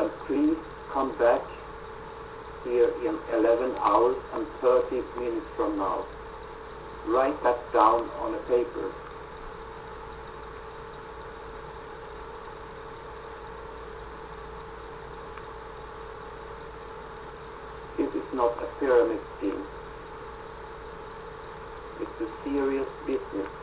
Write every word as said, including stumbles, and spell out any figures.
and please come back here in eleven hours and thirty minutes from now. Write that down on a paper. This is not a pyramid scheme. It's a serious business.